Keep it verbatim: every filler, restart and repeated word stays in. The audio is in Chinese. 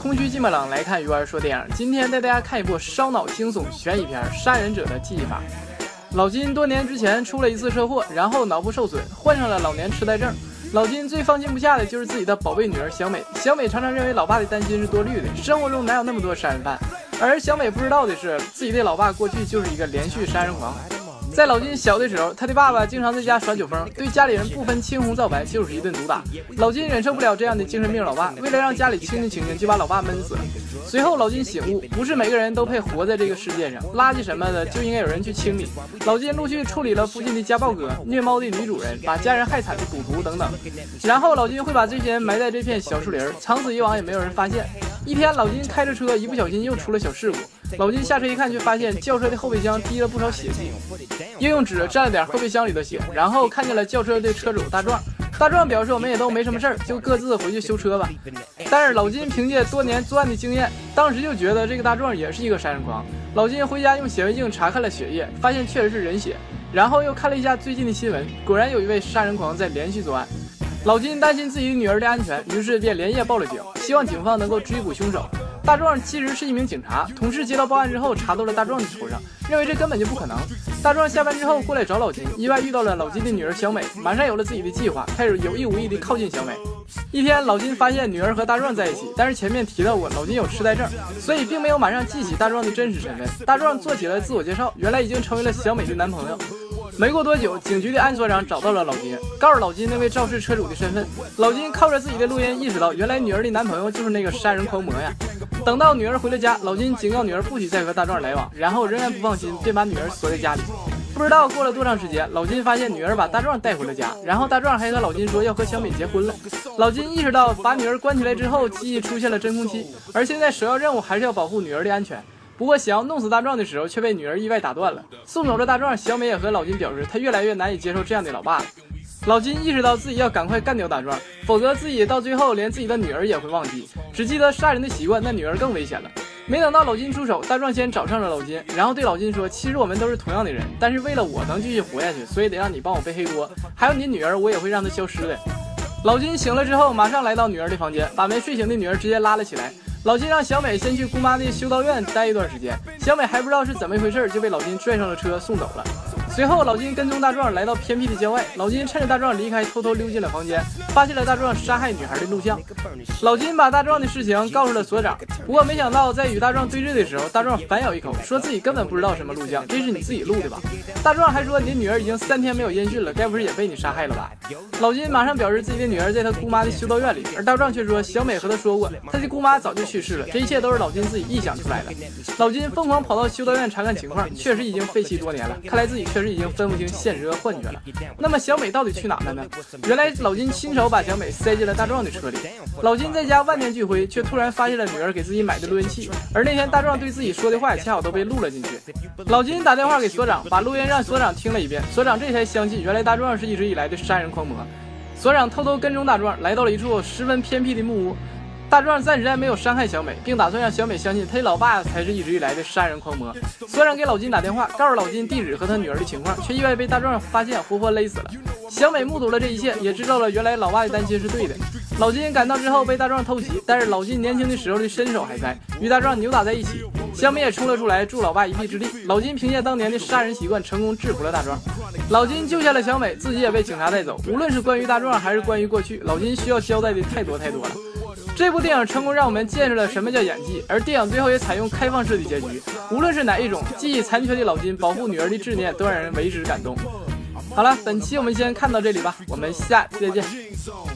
空虚寂寞冷来看鱼儿说电影。今天带大家看一部烧脑惊悚悬疑片《杀人者的记忆法》。老金多年之前出了一次车祸，然后脑部受损，患上了老年痴呆症。老金最放心不下的就是自己的宝贝女儿小美。小美常常认为老爸的担心是多虑的，生活中哪有那么多杀人犯？而小美不知道的是，自己的老爸过去就是一个连续杀人狂。在老金小的时候，他的爸爸经常在家耍酒疯，对家里人不分青红皂白就是一顿毒打。老金忍受不了这样的精神病老爸，为了让家里清静清静，就把老爸闷死了。随后老金醒悟，不是每个人都配活在这个世界上，垃圾什么的就应该有人去清理。老金陆续处理了附近的家暴哥、虐猫的女主人、把家人害惨的赌徒等等。然后老金会把这些人埋在这片小树林，长此以往也没有人发现。一天，老金开着车，一不小心又出了小事故。老金下车一看，却发现轿车的后备箱滴了不少血迹，又用纸蘸了点后备箱里的血，然后看见了轿车的车主大壮。大壮表示我们也都没什么事儿，就各自回去修车吧。但是老金凭借多年作案的经验，当时就觉得这个大壮也是一个杀人狂。老金回家用显微镜查看了血液，发现确实是人血，然后又看了一下最近的新闻，果然有一位杀人狂在连续作案。老金担心自己女儿的安全，于是便连夜报了警，希望警方能够追捕凶手。大壮其实是一名警察，同事接到报案之后查到了大壮的头上，认为这根本就不可能。大壮下班之后过来找老金，意外遇到了老金的女儿小美，马上有了自己的计划，开始有意无意地靠近小美。一天，老金发现女儿和大壮在一起，但是前面提到过老金有痴呆症，所以并没有马上记起大壮的真实身份。大壮做起了自我介绍，原来已经成为了小美的男朋友。没过多久，警局的安所长找到了老金，告诉老金那位肇事车主的身份。老金靠着自己的录音意识到，原来女儿的男朋友就是那个杀人狂魔呀。等到女儿回了家，老金警告女儿不许再和大壮来往，然后仍然不放心，便把女儿锁在家里。不知道过了多长时间，老金发现女儿把大壮带回了家，然后大壮还和老金说要和小美结婚了。老金意识到把女儿关起来之后，记忆出现了真空期，而现在首要任务还是要保护女儿的安全。不过想要弄死大壮的时候，却被女儿意外打断了。送走了大壮，小美也和老金表示，她越来越难以接受这样的老爸了。老金意识到自己要赶快干掉大壮，否则自己到最后连自己的女儿也会忘记，只记得杀人的习惯，那女儿更危险了。没等到老金出手，大壮先找上了老金，然后对老金说，其实我们都是同样的人，但是为了我能继续活下去，所以得让你帮我背黑锅，还有你女儿我也会让她消失的。老金醒了之后，马上来到女儿的房间，把没睡醒的女儿直接拉了起来。老金让小美先去姑妈的修道院待一段时间，小美还不知道是怎么一回事，就被老金拽上了车送走了。随后老金跟踪大壮来到偏僻的郊外，老金趁着大壮离开，偷偷溜进了房间，发现了大壮杀害女孩的录像。老金把大壮的事情告诉了所长，不过没想到在与大壮对峙的时候，大壮反咬一口，说自己根本不知道什么录像，这是你自己录的吧？大壮还说你的女儿已经三天没有音讯了，该不是也被你杀害了吧？老金马上表示自己的女儿在他姑妈的修道院里，而大壮却说小美和他说过，他的姑妈早就去世了，这一切都是老金自己臆想出来的。老金疯狂跑到修道院查看情况，确实已经废弃多年了，看来自己确实已经分不清现实和幻觉了。那么小美到底去哪了呢？原来老金亲手把小美塞进了大壮的车里。老金在家万念俱灰，却突然发现了女儿给自己买的录音器，而那天大壮对自己说的话恰好都被录了进去。老金打电话给所长，把录音让所长听了一遍，所长这才相信原来大壮是一直以来的杀人狂魔。所长偷偷跟踪大壮，来到了一处十分偏僻的木屋。大壮暂时还没有伤害小美，并打算让小美相信他的老爸才是一直以来的杀人狂魔。所长给老金打电话，告诉老金地址和他女儿的情况，却意外被大壮发现，活活勒死了。小美目睹了这一切，也知道了原来老爸的担心是对的。老金赶到之后被大壮偷袭，但是老金年轻的时候的身手还在，与大壮扭打在一起。小美也冲了出来，助老爸一臂之力。老金凭借当年的杀人习惯，成功制服了大壮。老金救下了小美，自己也被警察带走。无论是关于大壮还是关于过去，老金需要交代的太多太多了。这部电影成功让我们见识了什么叫演技，而电影最后也采用开放式的结局。无论是哪一种，记忆残缺的老金保护女儿的执念都让人为之感动。好了，本期我们先看到这里吧，我们下期再见。